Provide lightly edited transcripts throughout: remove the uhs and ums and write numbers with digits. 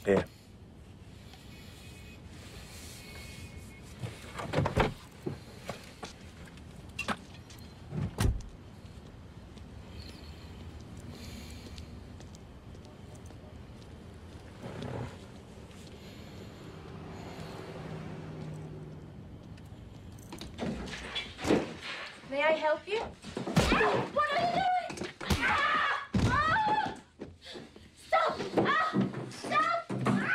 Eh. May I help you? What are you doing? Stop! Stop!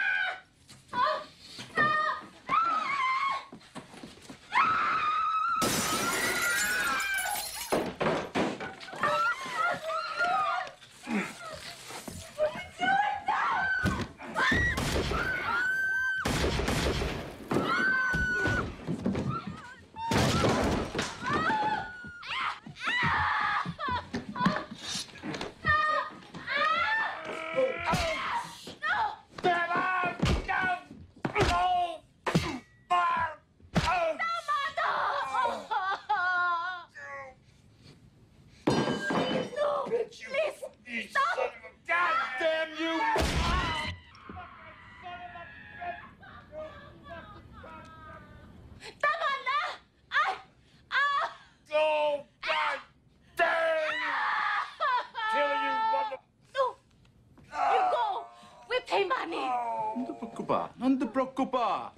Non ti preoccupare.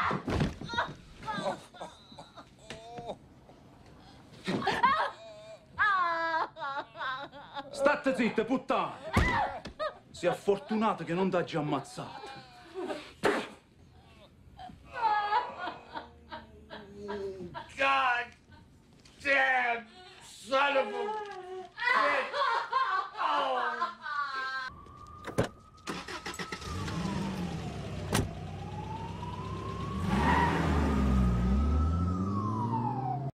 State zitte, puttana. Sia fortunato che non t'ha già ammazzato. God damn son of a